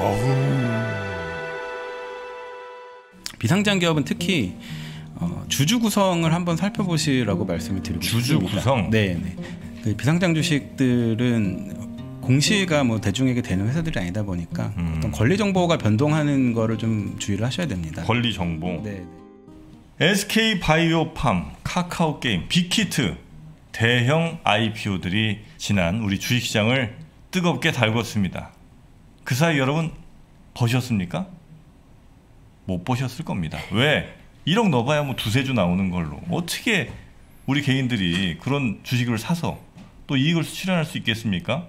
비상장 기업은 특히 주주 구성을 한번 살펴보시라고 말씀을 드리고 주주 싶습니다. 구성? 네. 그 비상장 주식들은 공시가 뭐 대중에게 되는 회사들이 아니다 보니까 어떤 권리 정보가 변동하는 거를 좀 주의를 하셔야 됩니다. 권리 정보. 네. SK 바이오팜, 카카오 게임, 빅히트 대형 IPO들이 지난 우리 주식시장을 뜨겁게 달궜습니다. 그 사이 여러분 보셨습니까? 못 보셨을 겁니다. 왜? 1억 넣어봐야 뭐 두세 주 나오는 걸로 어떻게 우리 개인들이 그런 주식을 사서 또 이익을 실현할 수 있겠습니까?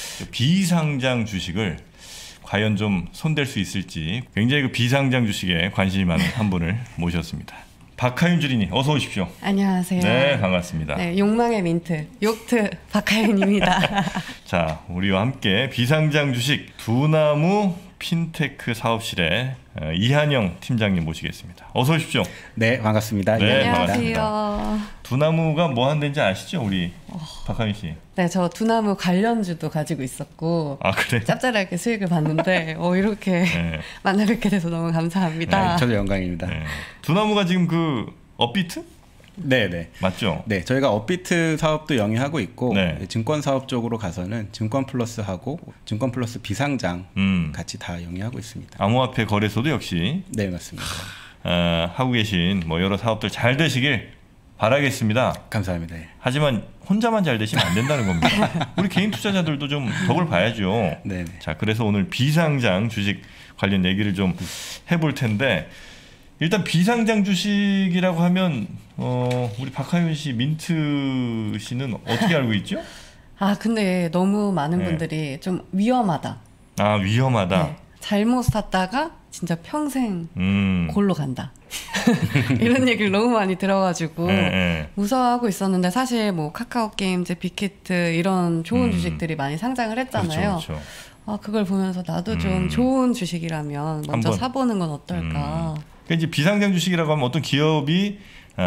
비상장 주식을 과연 좀 손댈 수 있을지 굉장히 그 비상장 주식에 관심이 많은 한 분을 모셨습니다. 박하윤 주린이 어서 오십시오. 안녕하세요. 네, 반갑습니다. 네, 욕망의 민트 욕트 박하윤입니다. 자, 우리와 함께 비상장 주식 두나무 핀테크 사업실의 이한영 팀장님 모시겠습니다. 어서 오십시오. 네, 반갑습니다. 네, 안녕하세요. 두나무가 뭐 하는 데인지 아시죠, 우리 박하윤 씨? 네, 저 두나무 관련주도 가지고 있었고 아, 그래? 짭짤하게 수익을 봤는데 이렇게 네. 만나 뵙게 돼서 너무 감사합니다. 네, 저도 영광입니다. 네. 두나무가 지금 그 업비트? 네. 맞죠? 네, 저희가 업비트 사업도 영위하고 있고 네. 증권 사업 쪽으로 가서는 증권 플러스하고 증권 플러스 비상장 같이 다 영위하고 있습니다. 암호화폐 거래소도 역시 네, 맞습니다. 하고 계신 뭐 여러 사업들 잘 되시길 바라겠습니다. 감사합니다. 예. 하지만 혼자만 잘 되시면 안 된다는 겁니다. 우리 개인 투자자들도 좀 덕을 봐야죠. 네. 자, 그래서 오늘 비상장 주식 관련 얘기를 좀 해볼 텐데 일단 비상장 주식이라고 하면 우리 박하윤 씨, 민트 씨는 어떻게 알고 있죠? 근데 너무 많은 네. 분들이 좀 위험하다. 아, 위험하다. 네, 잘못 샀다가 진짜 평생 골로 간다. 이런 얘기를 너무 많이 들어가지고 네. 무서워하고 있었는데 사실 뭐 카카오 게임즈, 빅히트 이런 좋은 주식들이 많이 상장을 했잖아요. 그렇죠. 그걸 보면서 나도 좀 좋은 주식이라면 먼저 한번. 사보는 건 어떨까. 그러니까 이제 비상장 주식이라고 하면 어떤 기업이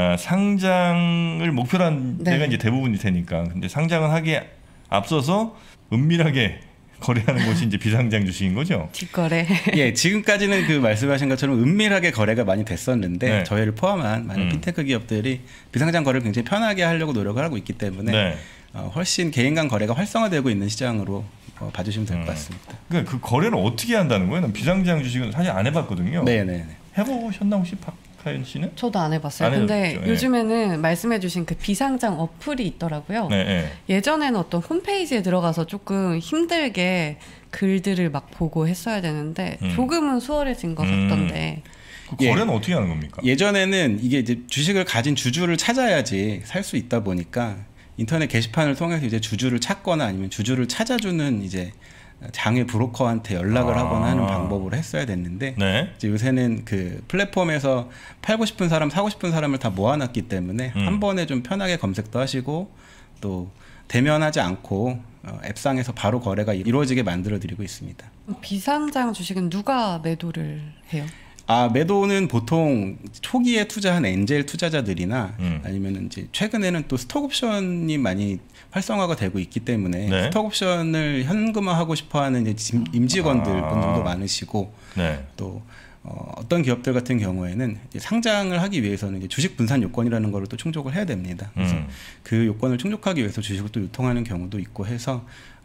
상장을 목표로 한 네. 데가 이제 대부분이 되니까. 근데 상장을 하기에 앞서서 은밀하게 거래하는 곳이 이제 비상장 주식인 거죠. 뒷거래. 예, 지금까지는 그 말씀하신 것처럼 은밀하게 거래가 많이 됐었는데 네. 저희를 포함한 많은 핀테크 기업들이 비상장 거래를 굉장히 편하게 하려고 노력을 하고 있기 때문에 네. 훨씬 개인 간 거래가 활성화되고 있는 시장으로 봐주시면 될 것 같습니다. 그러니까 그 거래를 어떻게 한다는 거예요? 난 비상장 주식은 사실 안 해봤거든요. 네. 해보셨나 혹시 박하윤 씨는? 저도 안 해봤어요. 안 근데 해봤죠. 요즘에는 말씀해주신 그 비상장 어플이 있더라고요. 네. 예전에는 어떤 홈페이지에 들어가서 조금 힘들게 글들을 막 보고 했어야 되는데 조금은 수월해진 것 같던데. 그 거래는 어떻게 하는 겁니까? 예전에는 이게 이제 주식을 가진 주주를 찾아야지 살 수 있다 보니까 인터넷 게시판을 통해서 이제 주주를 찾거나 아니면 주주를 찾아주는 이제 장외 브로커한테 연락을 하거나 하는 방법으로 했어야 됐는데 네. 이제 요새는 그 플랫폼에서 팔고 싶은 사람, 사고 싶은 사람을 다 모아놨기 때문에 한 번에 좀 편하게 검색도 하시고 또 대면하지 않고 앱상에서 바로 거래가 이루어지게 만들어드리고 있습니다. 비상장 주식은 누가 매도를 해요? 매도는 보통 초기에 투자한 엔젤 투자자들이나 아니면 이제 최근에는 또 스톡옵션이 많이 활성화가 되고 있기 때문에 네. 스톡옵션을 현금화하고 싶어하는 이제 임직원들 분들도 많으시고 네. 또 어떤 기업들 같은 경우에는 이제 상장을 하기 위해서는 이제 주식 분산 요건이라는 거를 또 충족을 해야 됩니다. 그래서 그 요건을 충족하기 위해서 주식을 또 유통하는 경우도 있고 해서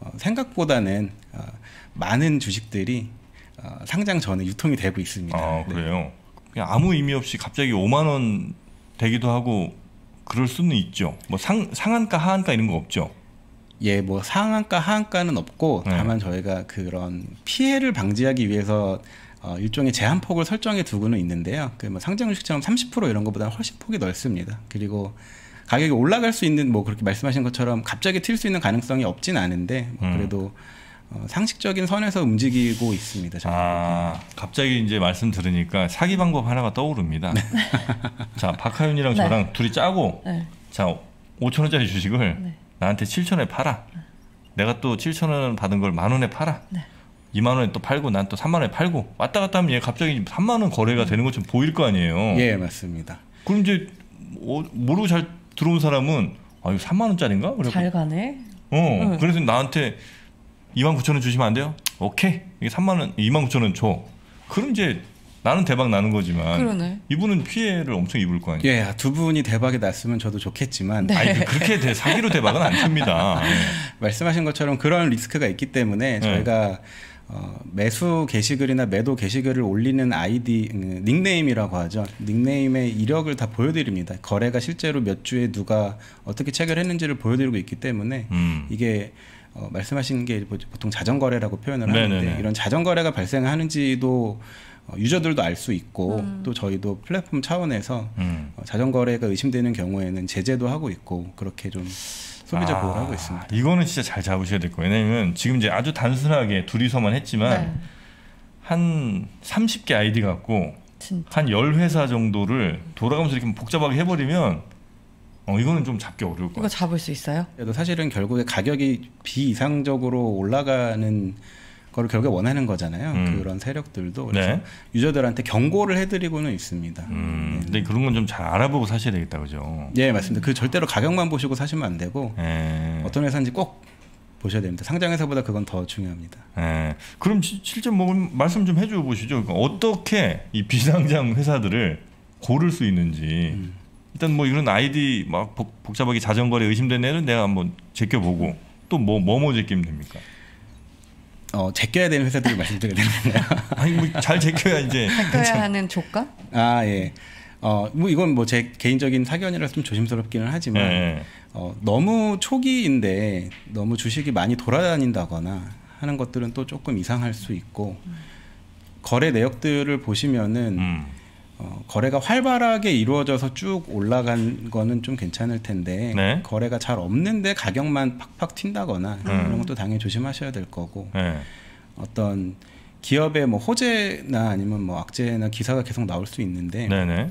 생각보다는 많은 주식들이 상장 전에 유통이 되고 있습니다. 그래요? 그냥 아무 의미 없이 갑자기 5만 원 되기도 하고 그럴 수는 있죠. 뭐 상한가, 하한가 이런 거 없죠? 예, 뭐 상한가, 하한가는 없고 다만 저희가 그런 피해를 방지하기 위해서 일종의 제한폭을 설정해 두고는 있는데요. 그 뭐 상장 주식처럼 30% 이런 것보다는 훨씬 폭이 넓습니다. 그리고 가격이 올라갈 수 있는 뭐 그렇게 말씀하신 것처럼 갑자기 튈 수 있는 가능성이 없진 않은데 뭐 그래도 상식적인 선에서 움직이고 있습니다. 갑자기 이제 말씀 들으니까 사기 방법 하나가 떠오릅니다. 자, 박하윤이랑 저랑 둘이 짜고 자, 5,000원짜리 주식을 나한테 7,000원에 팔아. 내가 또 7,000원 받은 걸 10,000원에 팔아. 2만 원에 또 팔고 난 또 3만 원에 팔고 왔다 갔다 하면 얘 갑자기 3만 원 거래가 되는 것처럼 보일 거 아니에요. 예, 맞습니다. 그럼 이제 모르고 잘 들어온 사람은 이거 3만 원짜리인가? 잘 가네. 그래서 나한테 29,000원 주시면 안 돼요? 오케이. 이게 3만원, 29,000원 줘. 그럼 이제 나는 대박 나는 거지만 그러네. 이분은 피해를 엄청 입을 거 아니에요. 예, 두 분이 대박이 났으면 저도 좋겠지만 네. 아니, 그렇게 사기로 대박은 안 칩니다. 네. 말씀하신 것처럼 그런 리스크가 있기 때문에 저희가 매수 게시글이나 매도 게시글을 올리는 아이디 닉네임이라고 하죠. 닉네임의 이력을 다 보여드립니다. 거래가 실제로 몇 주에 누가 어떻게 체결했는지를 보여드리고 있기 때문에 이게 말씀하신 게 보통 자전거래라고 표현을 하는데 네네네. 이런 자전거래가 발생하는지도 유저들도 알 수 있고 또 저희도 플랫폼 차원에서 자전거래가 의심되는 경우에는 제재도 하고 있고 그렇게 좀 소비자 보호를 하고 있습니다. 이거는 진짜 잘 잡으셔야 될 거예요. 왜냐면 지금 이제 아주 단순하게 둘이서만 했지만 네. 한 30개 아이디 갖고 진짜. 한 10회사 정도를 돌아가면서 이렇게 복잡하게 해버리면 이거는 좀 잡기 어려울 것 이거 같아요. 잡을 수 있어요? 그래도 사실은 결국에 가격이 비이상적으로 올라가는 거를 결국에 원하는 거잖아요. 그런 세력들도. 그래서 네. 유저들한테 경고를 해드리고는 있습니다. 근데 그런 건 좀 잘 알아보고 사셔야 되겠다, 그죠? 예, 맞습니다. 그 절대로 가격만 보시고 사시면 안 되고 어떤 회사인지 꼭 보셔야 됩니다. 상장회사보다 그건 더 중요합니다. 그럼 실제 뭐 말씀 좀 해줘 보시죠. 그러니까 어떻게 이 비상장 회사들을 고를 수 있는지. 일단 뭐 이런 아이디 막 복잡하게 자전거래 의심되는 애는 내가 한번 제껴보고 또 뭐 제끼면 됩니까? 제껴야 되는 회사들을 말씀드려야 되나요? 아니 뭐 잘 제껴야 이제 제껴야 하는 조건? 아 예. 뭐 이건 뭐 제 개인적인 사견이라서 좀 조심스럽기는 하지만 예. 너무 초기인데 너무 주식이 많이 돌아다닌다거나 하는 것들은 또 조금 이상할 수 있고 거래 내역들을 보시면은 거래가 활발하게 이루어져서 쭉 올라간 거는 좀 괜찮을 텐데 네. 거래가 잘 없는데 가격만 팍팍 튄다거나 이런 것도 당연히 조심하셔야 될 거고 예. 어떤 기업의 뭐 호재나 아니면 뭐 악재나 기사가 계속 나올 수 있는데 네네.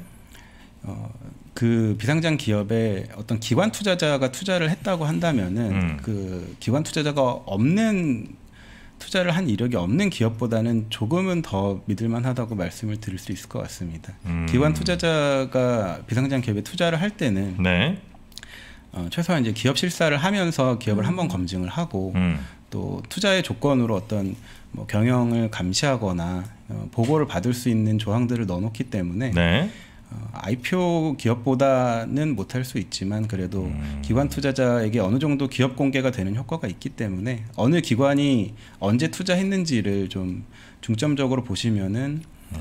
그 비상장 기업에 어떤 기관 투자자가 투자를 했다고 한다면은 그 기관 투자자가 없는 투자를 한 이력이 없는 기업보다는 조금은 더 믿을만하다고 말씀을 드릴 수 있을 것 같습니다. 기관 투자자가 비상장 기업에 투자를 할 때는 네. 최소한 이제 기업 실사를 하면서 기업을 한번 검증을 하고 또 투자의 조건으로 어떤 뭐 경영을 감시하거나 보고를 받을 수 있는 조항들을 넣어놓기 때문에 네. IPO 기업보다는 못할 수 있지만 그래도 기관 투자자에게 어느 정도 기업 공개가 되는 효과가 있기 때문에 어느 기관이 언제 투자했는지를 좀 중점적으로 보시면은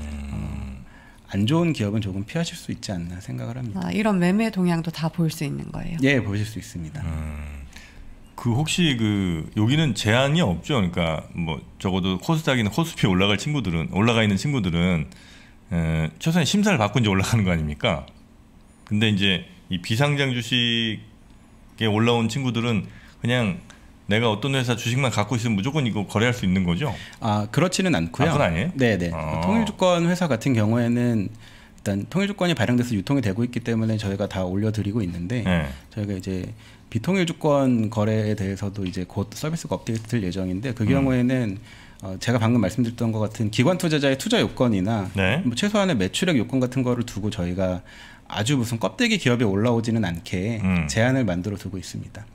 안 좋은 기업은 조금 피하실 수 있지 않나 생각을 합니다. 이런 매매 동향도 다 볼 수 있는 거예요? 예, 보실 수 있습니다. 그 혹시 여기는 제한이 없죠? 그러니까 뭐 적어도 코스닥이나 코스피에 올라가 있는 친구들은 최소한 심사를 받고 이제 올라가는 거 아닙니까? 근데 이제 이 비상장 주식에 올라온 친구들은 그냥 내가 어떤 회사 주식만 갖고 있으면 무조건 이거 거래할 수 있는 거죠? 그렇지는 않고요. 그건 아니에요? 네네. 통일주권 회사 같은 경우에는 일단 통일주권이 발행돼서 유통이 되고 있기 때문에 저희가 다 올려드리고 있는데 저희가 이제 비통일주권 거래에 대해서도 이제 곧 서비스가 업데이트될 예정인데 그 경우에는 제가 방금 말씀드렸던 것 같은 기관 투자자의 투자 요건이나 뭐 최소한의 매출액 요건 같은 거를 두고 저희가 아주 무슨 껍데기 기업에 올라오지는 않게 제한을 만들어 두고 있습니다.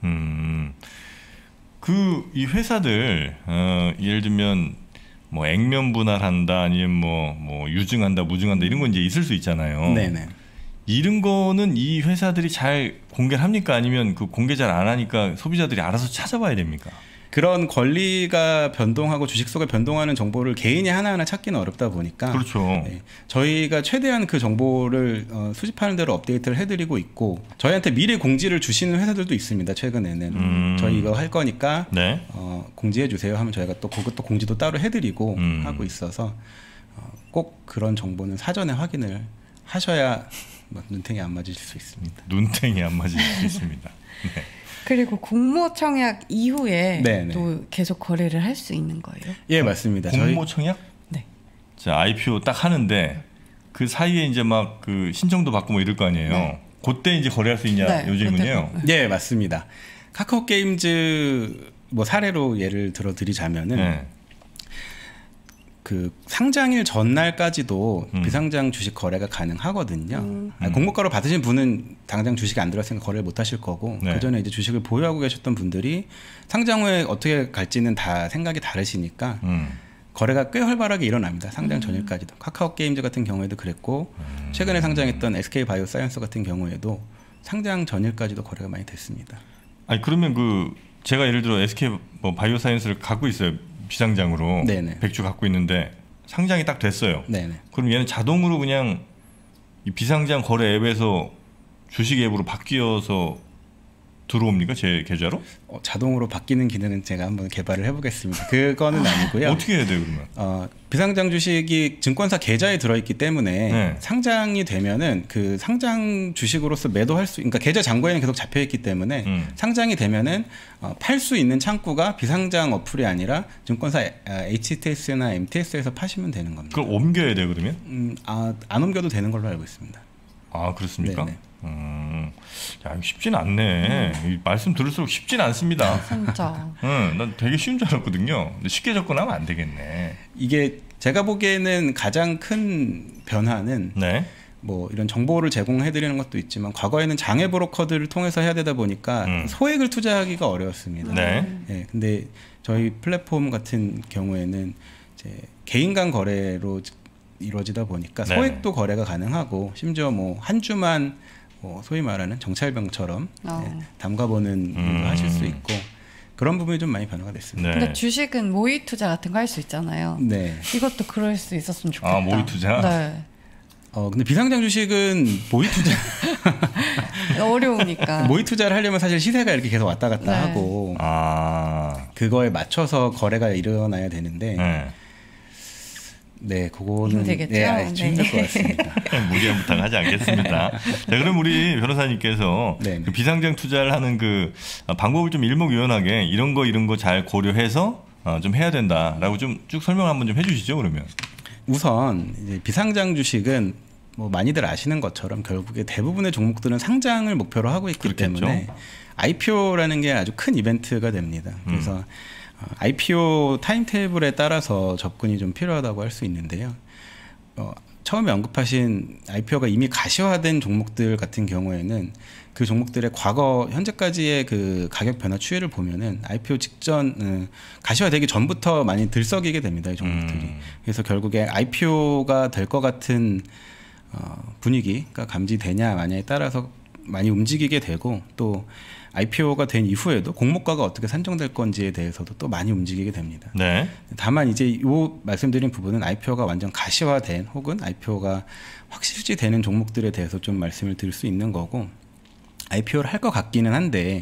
이 회사들 예를 들면 뭐 액면 분할한다 아니면 뭐 유증한다 무증한다 이런 건 이제 있을 수 있잖아요. 네네. 이런 거는 이 회사들이 잘 공개를 합니까? 아니면 그 공개 잘 안 하니까 소비자들이 알아서 찾아봐야 됩니까? 그런 권리가 변동하고 주식수가 변동하는 정보를 개인이 하나하나 찾기는 어렵다 보니까 그렇죠. 네, 저희가 최대한 그 정보를 수집하는 대로 업데이트를 해드리고 있고 저희한테 미리 공지를 주시는 회사들도 있습니다. 최근에는 저희 이거 할 거니까 네. 공지해 주세요 하면 저희가 또 그것도 공지도 따로 해드리고 하고 있어서 꼭 그런 정보는 사전에 확인을 하셔야 눈탱이 안 맞으실 수 있습니다. 눈탱이 안 맞을 수 있습니다. 네. 그리고 공모 청약 이후에 네네. 또 계속 거래를 할 수 있는 거예요? 예, 맞습니다. 공모 청약? 네. 자, IPO 딱 하는데 그 사이에 이제 막 그 신청도 받고 뭐 이럴 거 아니에요. 네. 그때 이제 거래할 수 있냐 네, 요 질문이에요. 예, 맞습니다. 카카오 게임즈 뭐 사례로 예를 들어 드리자면은 그 상장일 전날까지도 비상장 주식 거래가 가능하거든요. 공모가로 받으신 분은 당장 주식이 안 들어왔으니까 거래를 못 하실 거고 네. 그 전에 이제 주식을 보유하고 계셨던 분들이 상장 후에 어떻게 갈지는 다 생각이 다르시니까 거래가 꽤 활발하게 일어납니다. 상장 전일까지도. 카카오 게임즈 같은 경우에도 그랬고 최근에 상장했던 SK 바이오사이언스 같은 경우에도 상장 전일까지도 거래가 많이 됐습니다. 아니 그러면 그 제가 예를 들어 SK 뭐 바이오사이언스를 갖고 있어요. 비상장으로 네네. 100주 갖고 있는데 상장이 딱 됐어요. 네네. 그럼 얘는 자동으로 그냥 이 비상장 거래 앱에서 주식 앱으로 바뀌어서 들어옵니까? 제 계좌로? 자동으로 바뀌는 기능은 제가 한번 개발을 해보겠습니다. 그거는 아니고요. 어떻게 해야 돼요 그러면? 비상장 주식이 증권사 계좌에 들어있기 때문에 네. 상장이 되면은 그 상장 주식으로서 매도할 수, 그러니까 계좌 잔고에는 계속 잡혀있기 때문에 상장이 되면은 팔 수 있는 창구가 비상장 어플이 아니라 증권사 HTS나 MTS에서 파시면 되는 겁니다. 그걸 옮겨야 돼요 그러면? 안 옮겨도 되는 걸로 알고 있습니다. 아 그렇습니까? 네네. 야, 이거 쉽진 않네. 이 말씀 들을수록 쉽진 않습니다. 진짜. 난 되게 쉬운 줄 알았거든요. 근데 쉽게 접근하면 안 되겠네. 이게 제가 보기에는 가장 큰 변화는 네. 뭐 이런 정보를 제공해드리는 것도 있지만 과거에는 장외 브로커들을 통해서 해야 되다 보니까 소액을 투자하기가 어려웠습니다. 네. 예, 근데 저희 플랫폼 같은 경우에는 이제 개인 간 거래로 이루어지다 보니까 네. 소액도 거래가 가능하고 심지어 뭐 한 주만 뭐 소위 말하는 정찰병처럼 담가보는 일도 하실 수 있고 그런 부분이 좀 많이 변화가 됐습니다. 네. 근데 주식은 모의 투자 같은 거 할 수 있잖아요. 네. 이것도 그럴 수 있었으면 좋겠다. 아, 모의 투자? 네. 근데 비상장 주식은 모의 투자 어려우니까. 모의 투자를 하려면 사실 시세가 이렇게 계속 왔다 갔다 네. 하고 그거에 맞춰서 거래가 일어나야 되는데 네, 그거는 힘들겠죠? 좀 힘들 것 같습니다. 무리한 부탁 하지 않겠습니다. 자, 그럼 우리 변호사님께서 네. 그 비상장 투자를 하는 그 방법을 좀 일목요연하게 이런 거 잘 고려해서 좀 해야 된다라고 좀 쭉 설명 한번 좀 해주시죠, 그러면. 우선 이제 비상장 주식은 뭐 많이들 아시는 것처럼 결국에 대부분의 종목들은 상장을 목표로 하고 있기 그렇겠죠. 때문에 IPO라는 게 아주 큰 이벤트가 됩니다. 그래서 IPO 타임테이블에 따라서 접근이 좀 필요하다고 할 수 있는데요. 처음에 언급하신 IPO가 이미 가시화된 종목들 같은 경우에는 그 종목들의 과거 현재까지의 그 가격 변화 추이를 보면은 IPO 직전 가시화되기 전부터 많이 들썩이게 됩니다. 이 종목들이. 그래서 결국에 IPO가 될 것 같은 분위기가 감지되냐 마냐에 따라서 많이 움직이게 되고 또 IPO가 된 이후에도 공모가가 어떻게 산정될 건지에 대해서도 또 많이 움직이게 됩니다. 네. 다만 이제 이 말씀드린 부분은 IPO가 완전 가시화된 혹은 IPO가 확실시되는 종목들에 대해서 좀 말씀을 드릴 수 있는 거고 IPO를 할 것 같기는 한데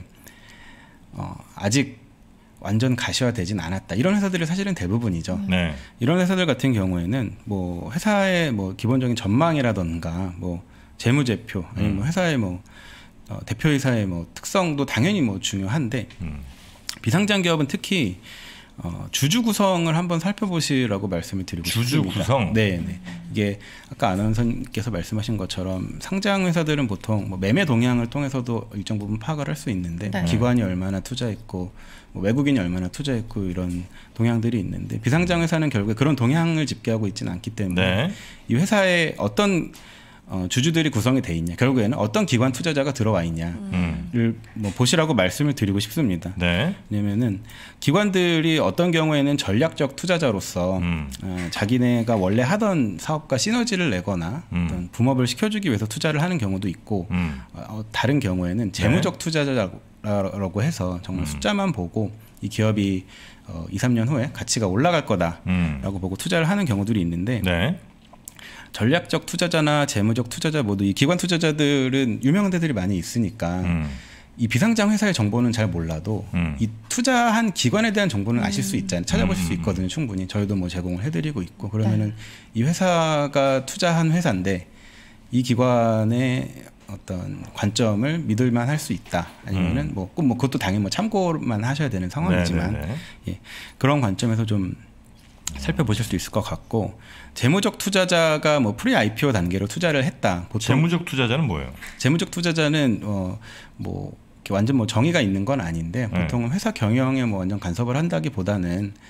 아직 완전 가시화되진 않았다. 이런 회사들이 사실은 대부분이죠. 네. 이런 회사들 같은 경우에는 뭐 회사의 뭐 기본적인 전망이라던가 뭐 재무제표 아니면 뭐 회사의 뭐 대표이사의 뭐 특성도 당연히 뭐 중요한데 비상장 기업은 특히 주주 구성을 한번 살펴보시라고 말씀을 드리고 주주 싶습니다. 구성? 네, 네. 이게 아까 아나운서님께서 말씀하신 것처럼 상장 회사들은 보통 뭐 매매 동향을 통해서도 일정 부분 파악을 할 수 있는데 네. 기관이 얼마나 투자했고 뭐 외국인이 얼마나 투자했고 이런 동향들이 있는데 비상장 회사는 결국에 그런 동향을 집계하고 있지는 않기 때문에 네. 이 회사에 어떤 주주들이 구성이 돼 있냐, 결국에는 어떤 기관 투자자가 들어와 있냐를 뭐 보시라고 말씀을 드리고 싶습니다. 네. 왜냐면은 기관들이 어떤 경우에는 전략적 투자자로서 자기네가 원래 하던 사업과 시너지를 내거나 어떤 붐업을 시켜주기 위해서 투자를 하는 경우도 있고 다른 경우에는 재무적 투자자라고 해서 정말 숫자만 보고 이 기업이 2, 3년 후에 가치가 올라갈 거다라고 보고 투자를 하는 경우들이 있는데 네. 전략적 투자자나 재무적 투자자 모두 이 기관 투자자들은 유명한 데들이 많이 있으니까 이 비상장 회사의 정보는 잘 몰라도 이 투자한 기관에 대한 정보는 아실 수 있잖아요. 찾아보실 수 있거든요. 충분히 저희도 뭐 제공을 해드리고 있고 그러면은 이 회사가 투자한 회사인데 이 기관의 어떤 관점을 믿을만 할 수 있다. 아니면은 뭐 꼭 뭐 그것도 당연히 뭐 참고만 하셔야 되는 상황이지만 네. 예, 그런 관점에서 좀 살펴보실 수 있을 것 같고 재무적 투자자가 뭐 프리 IPO 단계로 투자를 했다. 보통 재무적 투자자는 뭐예요? 재무적 투자자는 뭐 이렇게 완전 뭐 정의가 있는 건 아닌데 보통은 회사 경영에 뭐 완전 간섭을 한다기보다는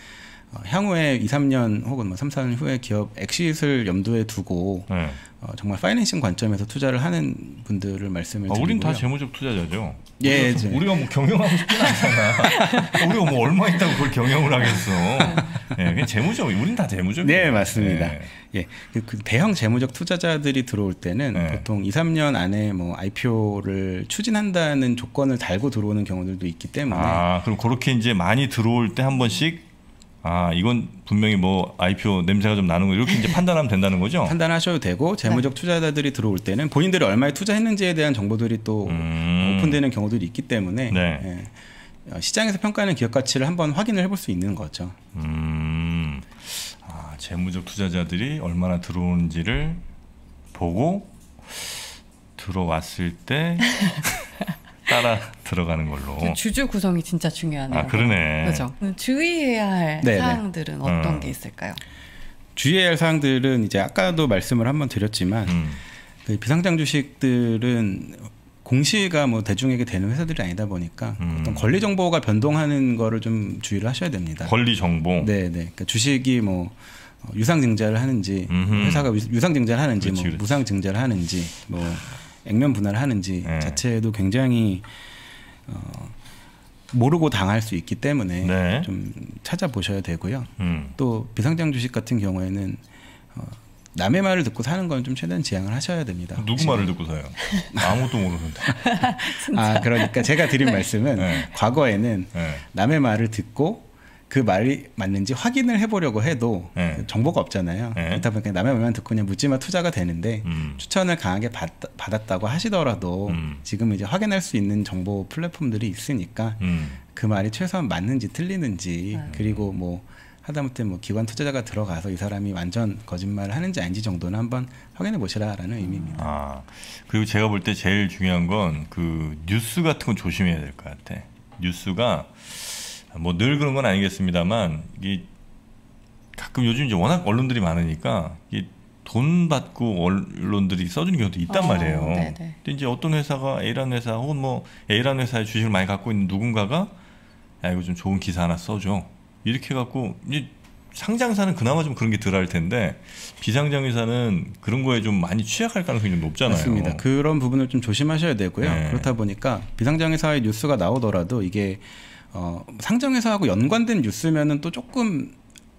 향후에 2, 3년 혹은 뭐 3, 4년 후에 기업 엑시트를 염두에 두고 네. 정말 파이낸싱 관점에서 투자를 하는 분들을 말씀을 드리고요. 우린 다 재무적 투자자죠. 예, 우리가 뭐 경영하고 싶진 않잖아. 우리가 뭐 얼마 있다고 그걸 경영을 하겠어. 예, 그냥 재무적. 우린 다 재무적. 네, 맞습니다. 예, 그 대형 재무적 투자자들이 들어올 때는 보통 2, 3년 안에 뭐 IPO를 추진한다는 조건을 달고 들어오는 경우들도 있기 때문에. 그럼 그렇게 이제 많이 들어올 때 한 번씩 이건 분명히 뭐 IPO 냄새가 좀 나는 거 이렇게 이제 판단하면 된다는 거죠? 판단하셔도 되고 재무적 투자자들이 들어올 때는 본인들이 얼마에 투자했는지에 대한 정보들이 또 오픈되는 경우들이 있기 때문에 시장에서 평가하는 기업 가치를 한번 확인을 해볼 수 있는 거죠. 재무적 투자자들이 얼마나 들어오는지를 보고 들어왔을 때 따라 들어가는 걸로. 주주 구성이 진짜 중요하네요. 그러네. 그렇죠. 주의해야 할 사항들은 어떤 게 있을까요? 주의해야 할 사항들은 이제 아까도 말씀을 한번 드렸지만 그 비상장 주식들은 공시가 뭐 대중에게 되는 회사들이 아니다 보니까 어떤 권리 정보가 변동하는 거를 좀 주의를 하셔야 됩니다. 권리 정보. 네. 그러니까 주식이 뭐 유상 증자를 하는지 회사가 유상 증자를 하는지 그렇지. 무상 증자를 하는지 뭐 액면 분할을 하는지 자체도 굉장히 모르고 당할 수 있기 때문에 좀 찾아보셔야 되고요. 또 비상장 주식 같은 경우에는 남의 말을 듣고 사는 건 좀 최대한 지양을 하셔야 됩니다. 누구 말을 듣고 사요? 아무것도 모르는데. 그러니까 제가 드린 말씀은 과거에는 남의 말을 듣고 그 말이 맞는지 확인을 해보려고 해도 정보가 없잖아요. 그렇다 보니까 남의 말만 듣고 그냥 묻지마 투자가 되는데 추천을 강하게 받았다고 하시더라도 지금 이제 확인할 수 있는 정보 플랫폼들이 있으니까 그 말이 최소한 맞는지 틀리는지 그리고 뭐 하다못해 뭐 기관 투자자가 들어가서 이 사람이 완전 거짓말을 하는지 아닌지 정도는 한번 확인해 보시라라는 의미입니다. 그리고 제가 볼 때 제일 중요한 건 그 뉴스 같은 건 조심해야 될 것 같아. 뉴스가 뭐 늘 그런 건 아니겠습니다만 이게 가끔 요즘 이제 워낙 언론들이 많으니까 이게 돈 받고 언론들이 써주는 경우도 있단 말이에요. 근데 이제 어떤 회사가 A라는 회사 혹은 뭐 A라는 회사의 주식을 많이 갖고 있는 누군가가 야 이거 좀 좋은 기사 하나 써줘 이렇게 해갖고 이제 상장사는 그나마 좀 그런 게 덜할 텐데 비상장 회사는 그런 거에 좀 많이 취약할 가능성이 좀 높잖아요. 맞습니다. 그런 부분을 좀 조심하셔야 되고요. 그렇다 보니까 비상장 회사의 뉴스가 나오더라도 이게 상장회사하고 연관된 뉴스면은 또 조금은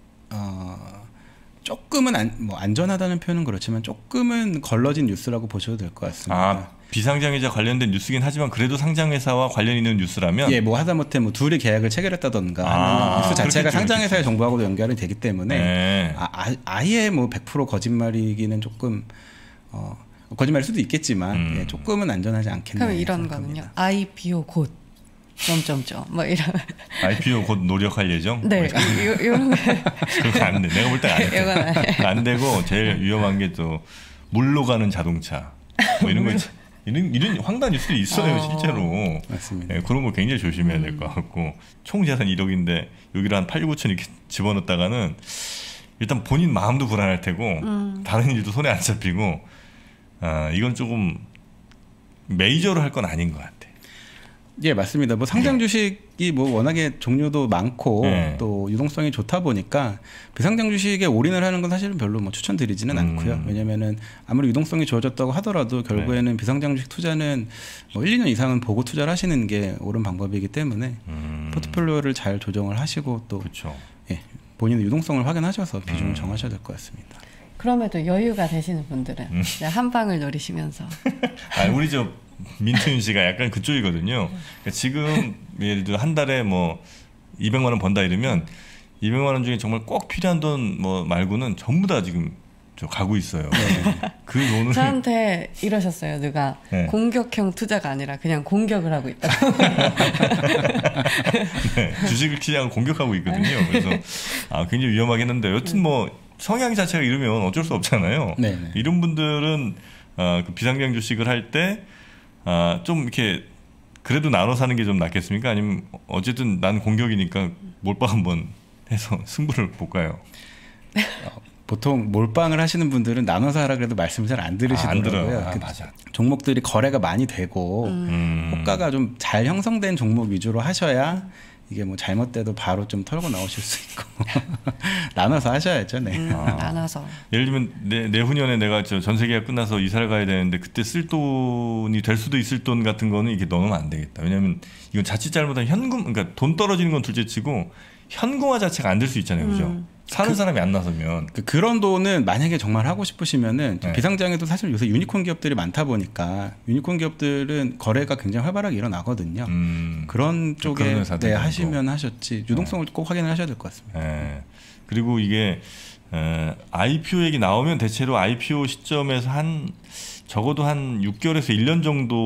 안전하다는 표현은 그렇지만 조금은 걸러진 뉴스라고 보셔도 될 것 같습니다. 비상장회사 관련된 뉴스긴 하지만 그래도 상장회사와 관련 있는 뉴스라면 뭐 하다못해 뭐 둘이 계약을 체결했다던가 하는 뉴스 자체가 상장회사의 정보하고도 연결이 되기 때문에 아예 뭐 100% 거짓말이기는 조금 거짓말일 수도 있겠지만 조금은 안전하지 않겠나. 그럼 이런 거는요. IPO 곧 뭐 이런. IPO 곧 노력할 예정? 네. 이런 거. 그건 안 돼. 내가 볼 땐 안 돼. 안 되고 제일 위험한 게 또 물로 가는 자동차 뭐 이런 거 이런 황당 뉴스도 있어요. 실제로. 맞습니다. 그런 거 굉장히 조심해야 될 것 같고 총 재산 1억인데 여기를 한 8, 9천 이렇게 집어넣었다가는 일단 본인 마음도 불안할 테고 다른 일도 손에 안 잡히고 이건 조금 메이저로 할 건 아닌 것 같아. 예, 맞습니다. 뭐 상장 주식이 뭐 워낙에 종류도 많고 또 유동성이 좋다 보니까 비상장 주식에 올인을 하는 건 사실은 별로 뭐 추천드리지는 않고요. 왜냐면은 아무리 유동성이 좋아졌다고 하더라도 결국에는 비상장 주식 투자는 뭐 1, 2년 이상은 보고 투자를 하시는 게 옳은 방법이기 때문에 포트폴리오를 잘 조정을 하시고 또 본인의 유동성을 확인하셔서 비중을 정하셔야 될 것 같습니다. 그럼에도 여유가 되시는 분들은 한 방을 노리시면서 우리 저 민트윤 씨가 약간 그쪽이거든요. 그러니까 지금 예를 들어 한 달에 뭐 200만 원 번다 이러면 200만 원 중에 정말 꼭 필요한 돈 뭐 말고는 전부 다 지금 저 가고 있어요. 그 돈을 저한테 이러셨어요. 누가 공격형 투자가 아니라 그냥 공격을 하고 있다고. 주식을 시장을 공격하고 있거든요. 그래서 굉장히 위험하겠는데 여튼 뭐 성향 자체가 이러면 어쩔 수 없잖아요. 이런 분들은 그 비상장 주식을 할 때 좀 이렇게 그래도 나눠 사는 게 좀 낫겠습니까? 아니면 어쨌든 난 공격이니까 몰빵 한번 해서 승부를 볼까요? 보통 몰빵을 하시는 분들은 나눠서 하라 그래도 말씀을 잘 안 들으시더라고요. 맞아. 종목들이 거래가 많이 되고 호가가 좀 잘 형성된 종목 위주로 하셔야 이게 뭐 잘못돼도 바로 좀 털고 나오실 수 있고 나눠서 하셔야죠. 네. 나눠서. 예를 들면 내후년에 내가 전세 계약 끝나서 이사를 가야 되는데 그때 쓸 돈이 될 수도 있을 돈 같은 거는 이게 넣으면 안 되겠다. 왜냐하면 이건 자칫 잘못하면 현금, 그러니까 돈 떨어지는 건 둘째치고 현금화 자체가 안 될 수 있잖아요, 그죠? 사는 사람이 안 나서면 그런 돈은 만약에 정말 하고 싶으시면은 네. 비상장에도 사실 요새 유니콘 기업들이 많다 보니까 유니콘 기업들은 거래가 굉장히 활발하게 일어나거든요. 그런 쪽에 네, 하시면 하셨지 유동성을 꼭 확인을 하셔야 될 것 같습니다. 네. 그리고 이게 IPO 얘기 나오면 대체로 IPO 시점에서 적어도 한 6개월에서 1년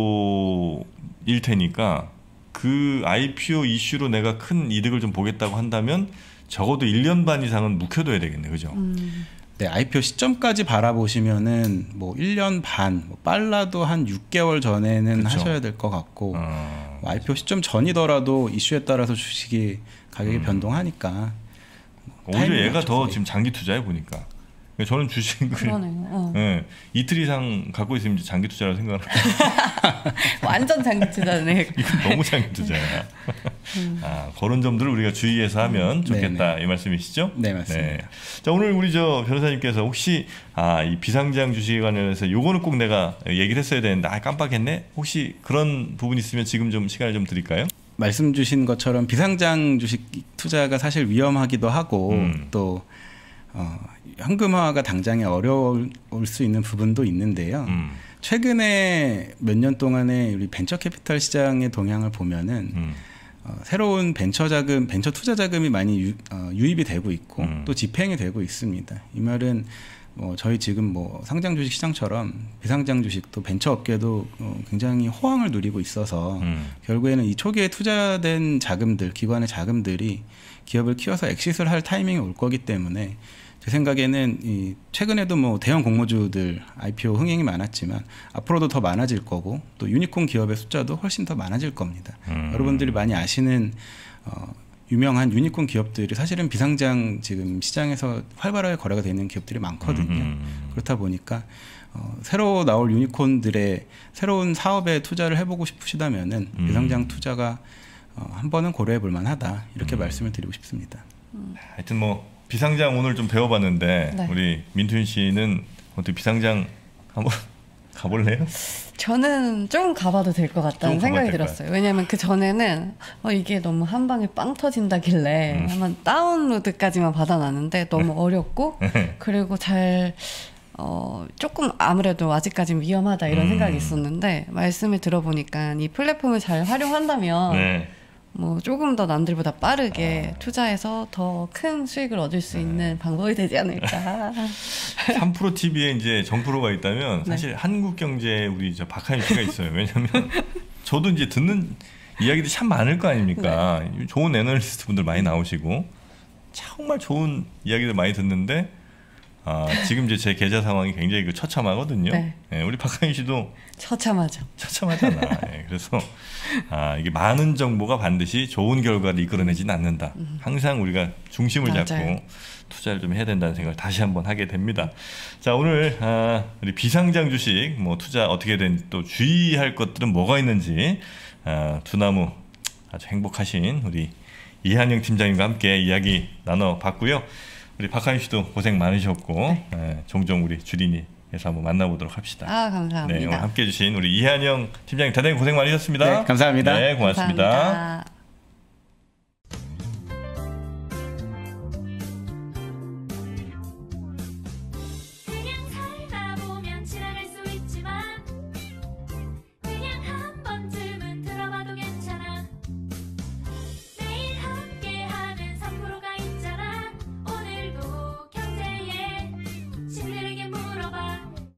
정도일 테니까 그 IPO 이슈로 내가 큰 이득을 좀 보겠다고 한다면 적어도 1년 반 이상은 묵혀둬야 되겠네, 그죠? 네, IPO 시점까지 바라보시면은 뭐 1년 반, 뭐 빨라도 한 6개월 전에는 그쵸. 하셔야 될 것 같고 뭐 IPO 시점 전이더라도 이슈에 따라서 주식이 가격이 변동하니까 오히려 얘가 더 지금 장기 투자해 보니까. 저는 주식을 그러네요. 네, 이틀 이상 갖고 있으면 이제 장기 투자라고 생각을 완전 장기 투자네. 이건 너무 장기 투자야. 그런 점들을 우리가 주의해서 하면 좋겠다. 네네. 이 말씀이시죠? 네, 맞습니다. 네. 자, 오늘 우리 변호사님께서 혹시 이 비상장 주식에 관련해서 요거는 꼭 내가 얘기를 했어야 되는데 깜빡했네. 혹시 그런 부분 있으면 지금 좀 시간을 좀 드릴까요? 말씀 주신 것처럼 비상장 주식 투자가 사실 위험하기도 하고 또 현금화가 당장에 어려울 수 있는 부분도 있는데요. 최근에 몇 년 동안의 우리 벤처 캐피탈 시장의 동향을 보면은 새로운 벤처 투자 자금이 많이 유입이 되고 있고 또 집행이 되고 있습니다. 이 말은 저희 지금 뭐 상장 주식 시장처럼 비상장 주식도 벤처 업계도 굉장히 호황을 누리고 있어서 결국에는 이 초기에 투자된 자금들, 기관의 자금들이 기업을 키워서 엑싯을 할 타이밍이 올 거기 때문에 제 생각에는 최근에도 뭐 대형 공모주들 IPO 흥행이 많았지만 앞으로도 더 많아질 거고 또 유니콘 기업의 숫자도 훨씬 더 많아질 겁니다. 여러분들이 많이 아시는 유명한 유니콘 기업들이 사실은 비상장 지금 시장에서 활발하게 거래가 되는 기업들이 많거든요. 그렇다 보니까 새로 나올 유니콘들의 새로운 사업에 투자를 해보고 싶으시다면은 비상장 투자가 한 번은 고려해 볼 만하다 이렇게 말씀을 드리고 싶습니다. 하여튼 뭐 비상장 오늘 좀 배워봤는데 네. 우리 민투인 씨는 어떻게 비상장 한번 가볼래요? 저는 좀 가봐도 될 것 같다는 생각이 들었어요. 왜냐하면 그 전에는 이게 너무 한 방에 빵 터진다길래 한번 다운로드까지만 받아놨는데 너무 어렵고 그리고 조금 아무래도 아직까지는 위험하다 이런 생각이 있었는데 말씀을 들어보니까 이 플랫폼을 잘 활용한다면 네. 뭐 조금 더 남들보다 빠르게 투자해서 더 큰 수익을 얻을 수 있는 방법이 되지 않을까. 3프로 TV에 이제 정프로가 있다면 사실 한국 경제에 우리 박하임 씨가 있어요. 왜냐하면 저도 이제 듣는 이야기들이 참 많을 거 아닙니까? 좋은 애널리스트 분들 많이 나오시고 정말 좋은 이야기들 많이 듣는데 지금 이제 제 계좌 상황이 굉장히 처참하거든요. 네. 네, 우리 박하임 씨도 처참하죠. 처참하잖아. 네, 그래서 이게 많은 정보가 반드시 좋은 결과를 이끌어내지는 않는다. 항상 우리가 중심을 맞아요. 잡고 투자를 좀 해야 된다는 생각을 다시 한번 하게 됩니다. 자, 오늘 우리 비상장 주식 뭐 투자 어떻게 된 또 주의할 것들은 뭐가 있는지 두나무 아주 행복하신 우리 이한영 팀장님과 함께 이야기 나눠봤고요. 우리 박하임 씨도 고생 많으셨고 종종 우리 주린이에서 한번 만나보도록 합시다. 감사합니다. 네, 오늘 함께해 주신 우리 이한영 팀장님 대단히 고생 많으셨습니다. 네, 감사합니다. 네, 고맙습니다. 감사합니다.